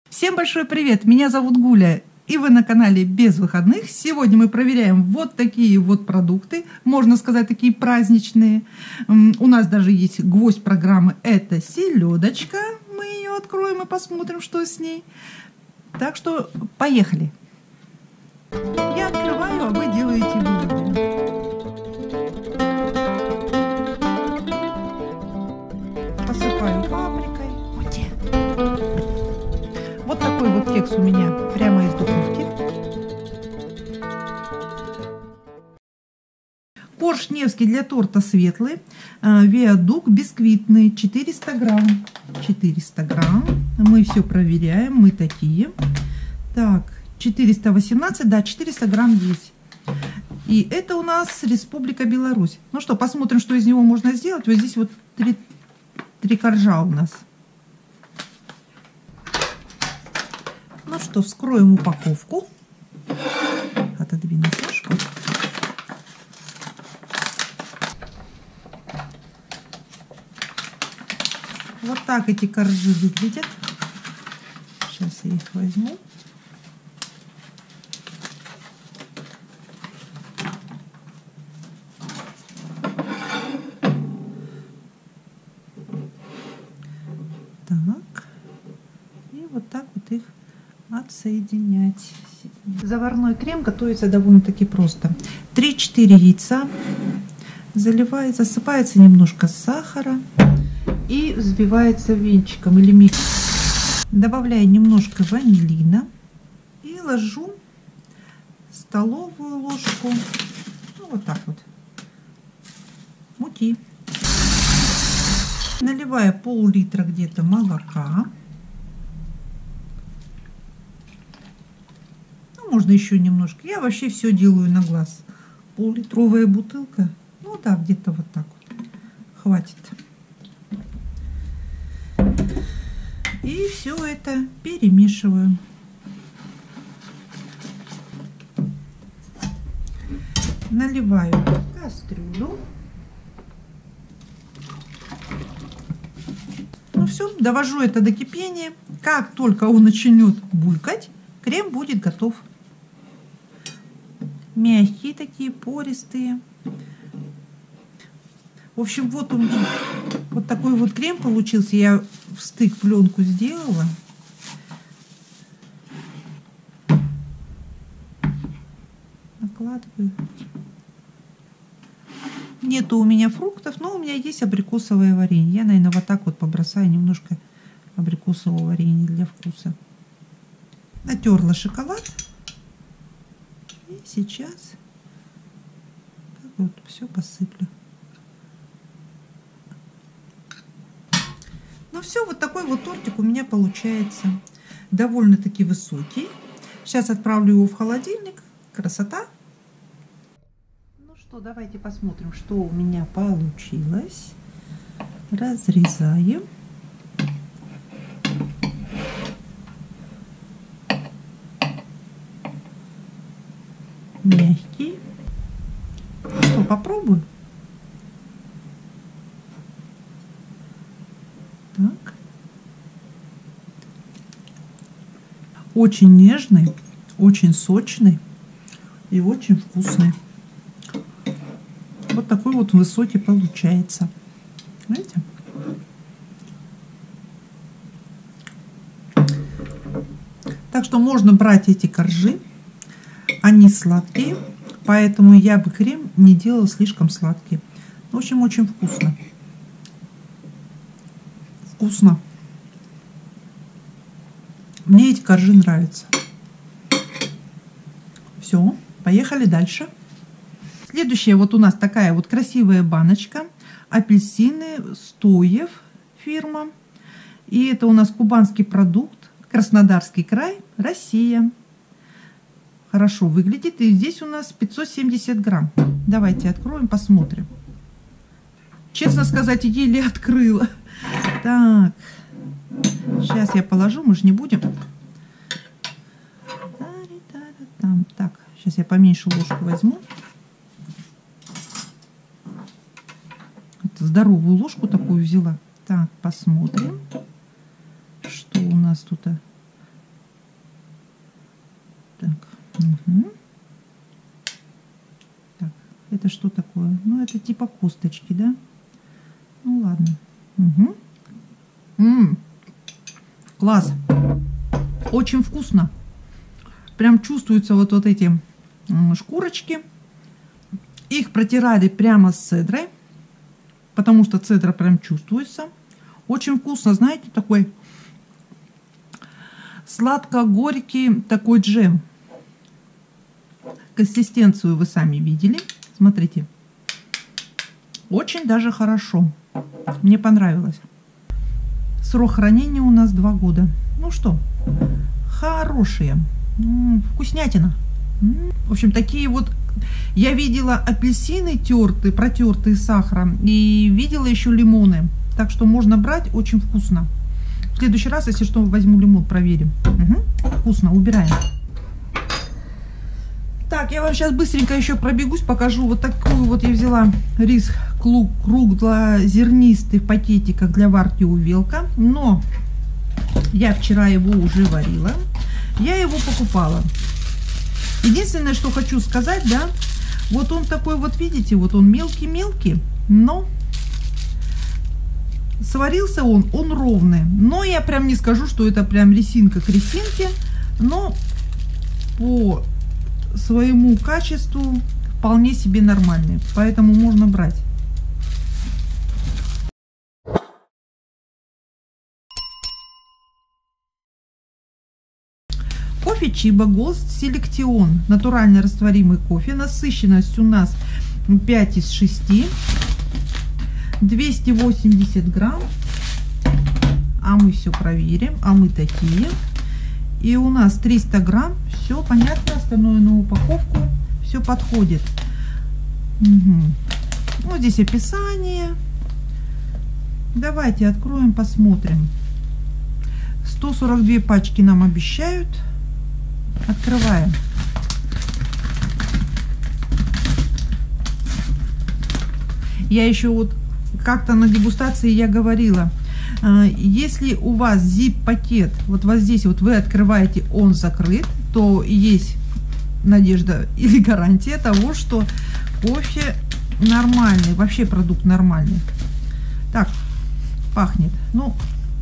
Всем большой привет! Меня зовут Гуля, и вы на канале Без выходных. Сегодня мы проверяем вот такие вот продукты, можно сказать, такие праздничные. У нас даже есть гвоздь программы, это селедочка. Мы ее откроем и посмотрим, что с ней. Так что поехали! Я открываю, а вы делаете выводы. Посыпаю паприкой. Вот такой вот кекс у меня прямо из духовки. Корж Невский для торта светлый. Виадук бисквитный 400 грамм. 400 грамм. Мы все проверяем. Мы такие. Так, 418, да, 400 грамм здесь. И это у нас Республика Беларусь. Ну что, посмотрим, что из него можно сделать. Вот здесь вот три коржа у нас. Ну что, вскроем упаковку. Отодвину чашку. Вот так эти коржи выглядят. Сейчас я их возьму. Так. И вот так вот их отсоединять. Заварной крем готовится довольно-таки просто. 3-4 яйца. Засыпается немножко сахара и взбивается венчиком или миксером. Добавляю немножко ванилина и ложу столовую ложку, ну, вот так вот, муки. Наливаю пол-литра где-то молока. Можно еще немножко. Я вообще все делаю на глаз. Пол-литровая бутылка. Ну да, где-то вот так вот. Хватит. И все это перемешиваю. Наливаю в кастрюлю. Ну все, довожу это до кипения. Как только он начнет булькать, крем будет готов. Мягкие такие, пористые. В общем, вот у меня вот такой вот крем получился. Я в стык пленку сделала. Накладываю. Нету у меня фруктов, но у меня есть абрикосовое варенье. Я, наверное, вот так вот побросаю немножко абрикосового варенья для вкуса. Натерла шоколад. И сейчас вот все посыплю. Ну все, вот такой вот тортик у меня получается. Довольно-таки высокий. Сейчас отправлю его в холодильник. Красота. Ну что, давайте посмотрим, что у меня получилось. Разрезаем. Мягкий. Что, попробую? Так. Очень нежный, очень сочный и очень вкусный. Вот такой вот высокий получается. Видите? Так что можно брать эти коржи. Они сладкие, поэтому я бы крем не делала слишком сладкий. В общем, очень вкусно. Вкусно. Мне эти коржи нравятся. Все, поехали дальше. Следующая вот у нас такая вот красивая баночка. Апельсины Стоев фирма. И это у нас кубанский продукт. Краснодарский край, Россия. Хорошо выглядит. И здесь у нас 570 грамм. Давайте откроем, посмотрим. Честно сказать, еле открыла. Так. Сейчас я положу, мы же не будем. Так, сейчас я поменьше ложку возьму. Здоровую ложку такую взяла. Так, посмотрим, что у нас тут. Угу. Так, это что такое? Ну, это типа косточки, да? Ну, ладно. Угу. Класс. Очень вкусно. Прям чувствуются вот эти шкурочки. Их протирали прямо с цедрой, потому что цедра прям чувствуется. Очень вкусно, знаете, такой сладко-горький такой джем. Консистенцию вы сами видели. Смотрите. Очень даже хорошо. Мне понравилось. Срок хранения у нас 2 года. Ну что, хорошие. Вкуснятина. В общем, такие вот. Я видела апельсины тертые, протертые сахаром. И видела еще лимоны. Так что можно брать, очень вкусно. В следующий раз, если что, возьму лимон, проверим. Угу. Вкусно, убираем. Так, я вам сейчас быстренько еще пробегусь, покажу. Вот такую вот я взяла рис круглозернистый в пакетиках для варки увелка. Но я вчера его уже варила. Я его покупала. Единственное, что хочу сказать, да, вот он такой вот, видите, вот он мелкий-мелкий, но сварился он ровный. Но я прям не скажу, что это прям рисинка к рисинке, но по своему качеству вполне себе нормальный, поэтому можно брать. Кофе Чибо Голд Селектион. Натурально растворимый кофе. Насыщенность у нас 5 из 6. 280 грамм. А мы все проверим. А мы такие. И у нас 300 грамм. Все понятно. Остальное на упаковку. Все подходит. Угу. Вот здесь описание. Давайте откроем, посмотрим. 142 пачки нам обещают. Открываем. Я еще вот как-то на дегустации я говорила, если у вас zip-пакет, вот здесь вот вы открываете, он закрыт, то есть надежда или гарантия того, что кофе нормальный, вообще продукт нормальный. Так, пахнет. Ну,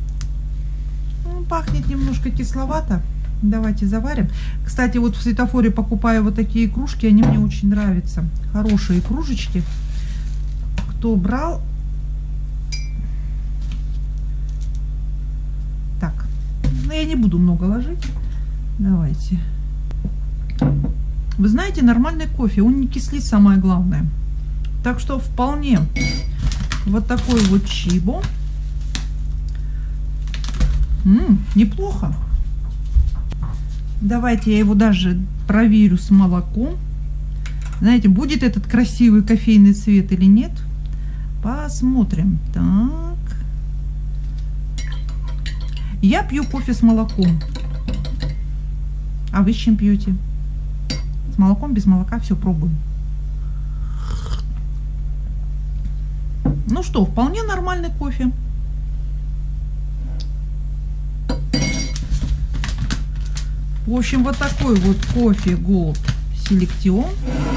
пахнет немножко кисловато. Давайте заварим. Кстати, вот в светофоре покупаю вот такие кружки, они мне очень нравятся. Хорошие кружечки. Кто брал? Так, ну я не буду много ложить. Давайте. Вы знаете, нормальный кофе, он не кислит, самое главное. Так что вполне вот такой вот Чибо. Неплохо. Давайте я его даже проверю с молоком. Знаете, будет этот красивый кофейный цвет или нет? Посмотрим. Так. Я пью кофе с молоком. А вы с чем пьете? С молоком, без молока? Все, пробуем. Ну что, вполне нормальный кофе. В общем, вот такой вот кофе Голд Селектион.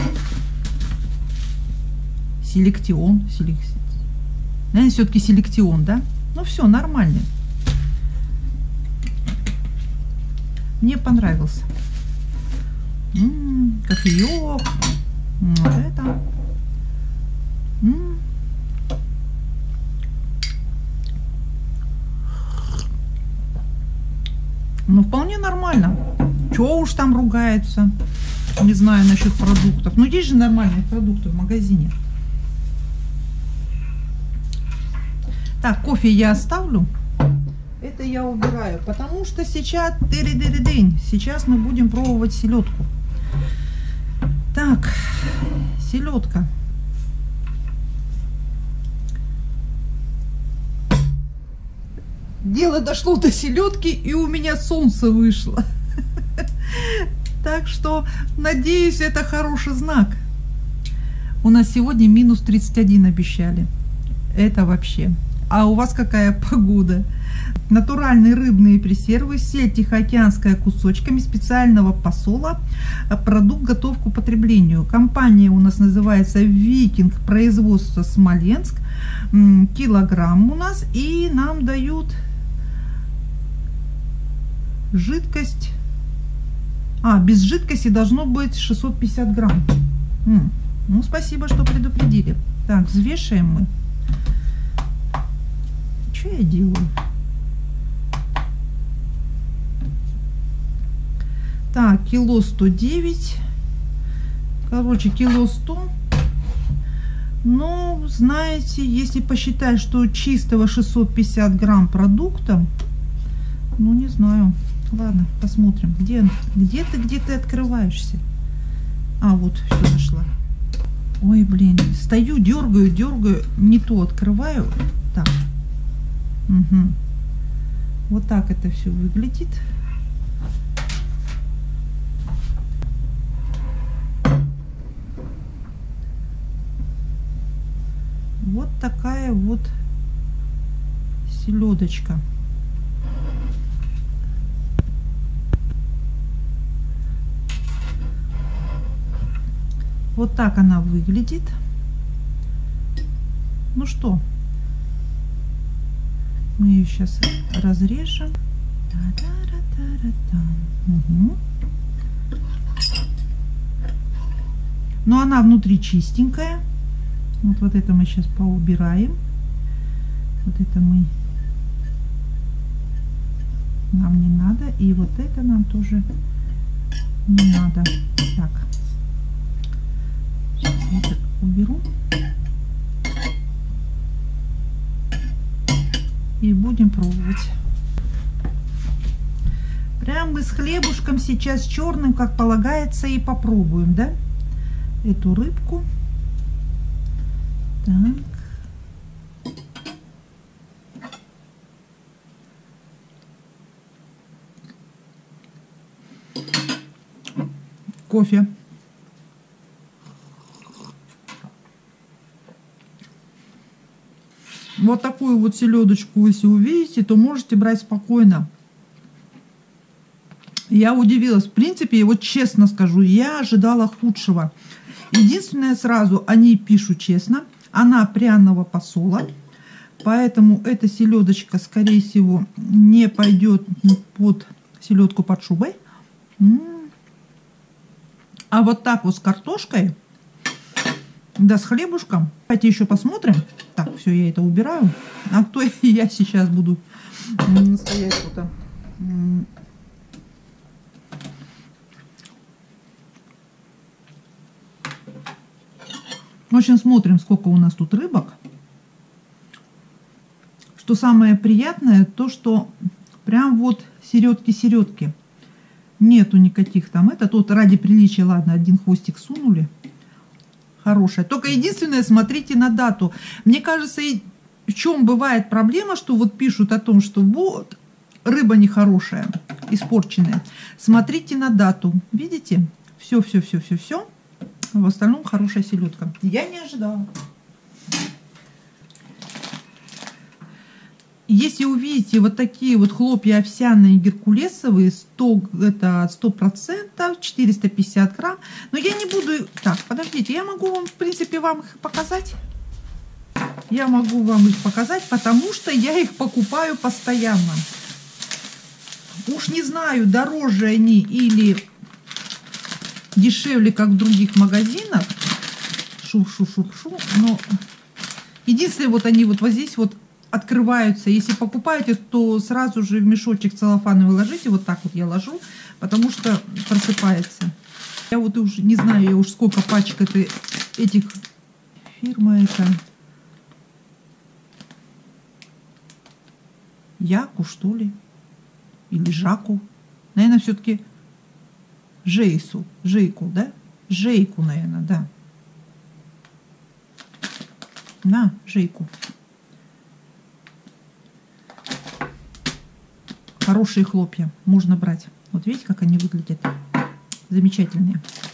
Наверное, все-таки Селектион, да? Ну все, нормально. Мне понравился. Кофеек. Вот это. Ну, вполне нормально. Чего уж там ругаются. Не знаю насчет продуктов. Но есть же нормальные продукты в магазине. Так, кофе я оставлю. Это я убираю. Потому что сейчас сейчас мы будем пробовать селедку. Так, селедка. Дело дошло до селедки, и у меня солнце вышло. Так что, надеюсь, это хороший знак. У нас сегодня минус 31 обещали. Это вообще. А у вас какая погода? Натуральные рыбные пресервы, сельдь тихоокеанская кусочками специального посола. Продукт готов к употреблению. Компания у нас называется Викинг, производство Смоленск. Килограмм у нас. И нам дают жидкость. Без жидкости должно быть 650 грамм. Ну, спасибо, что предупредили. Так, взвешиваем мы. Что я делаю? Так, кило 109. Короче, кило 100. Но, знаете, если посчитать, что чистого 650 грамм продукта, ну, не знаю. Ладно, посмотрим. Где ты открываешься? Вот, все, нашла. Ой, блин, стою, дергаю, не то открываю. Так. Угу. Вот так это все выглядит. Вот такая вот селедочка. Вот так она выглядит. Ну что, мы ее сейчас разрежем. Угу. Но она внутри чистенькая. Вот это мы сейчас поубираем. Вот это нам не надо. И вот это нам тоже не надо. Так. Сейчас я это уберу. И будем пробовать. Прям мы с хлебушком сейчас черным, как полагается, и попробуем, да? Эту рыбку. Так. Кофе. Вот такую вот селедочку, если увидите, то можете брать спокойно. Я удивилась. В принципе, вот честно скажу, я ожидала худшего. Единственное, сразу они пишут честно, она пряного посола. Поэтому эта селедочка, скорее всего, не пойдет под селедку под шубой. А вот так вот с картошкой, да с хлебушком. Давайте еще посмотрим. Так, все, я это убираю. А кто я сейчас буду стоять тут? В общем, смотрим, сколько у нас тут рыбок. Что самое приятное, то что прям вот середки. Нету никаких там. Это тут ради приличия, ладно, один хвостик сунули. Хорошая. Только единственное, смотрите на дату. Мне кажется, и в чем бывает проблема, что вот пишут о том, что вот рыба нехорошая, испорченная. Смотрите на дату. Видите? Все. В остальном хорошая селедка. Я не ожидала. Если увидите вот такие вот хлопья овсяные геркулесовые, 100%, 450 грамм. Но я не буду... Так, подождите, я могу вам, в принципе, вам их показать. Я могу вам их показать, потому что я их покупаю постоянно. Уж не знаю, дороже они или дешевле, как в других магазинах. Шу-шу-шу-шу. Но единственное, вот они вот здесь вот открываются. Если покупаете, то сразу же в мешочек целлофановый ложите. Вот так вот я ложу, потому что просыпается. Я вот уже не знаю, я уж сколько пачек этих. Фирма это Яку, что ли? Или Жаку? Наверное, все-таки Жейку, да? Жейку, наверное, да. На, Жейку. Хорошие хлопья можно брать. Вот видите, как они выглядят? Замечательные.